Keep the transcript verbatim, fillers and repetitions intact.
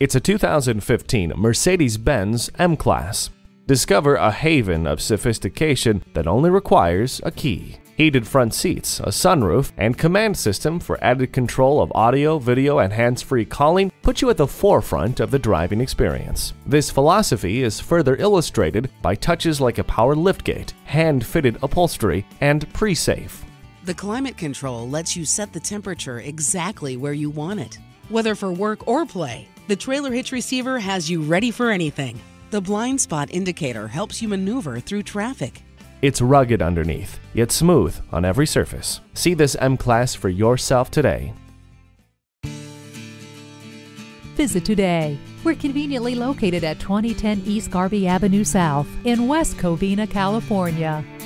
It's a two thousand fifteen Mercedes-Benz M-Class. Discover a haven of sophistication that only requires a key. Heated front seats, a sunroof, and command system for added control of audio, video, and hands-free calling put you at the forefront of the driving experience. This philosophy is further illustrated by touches like a power liftgate, hand-fitted upholstery, and pre-safe. The climate control lets you set the temperature exactly where you want it. Whether for work or play, the trailer hitch receiver has you ready for anything. The blind spot indicator helps you maneuver through traffic. It's rugged underneath, yet smooth on every surface. See this M-Class for yourself today. Visit today. We're conveniently located at twenty ten East Garvey Avenue South in West Covina, California.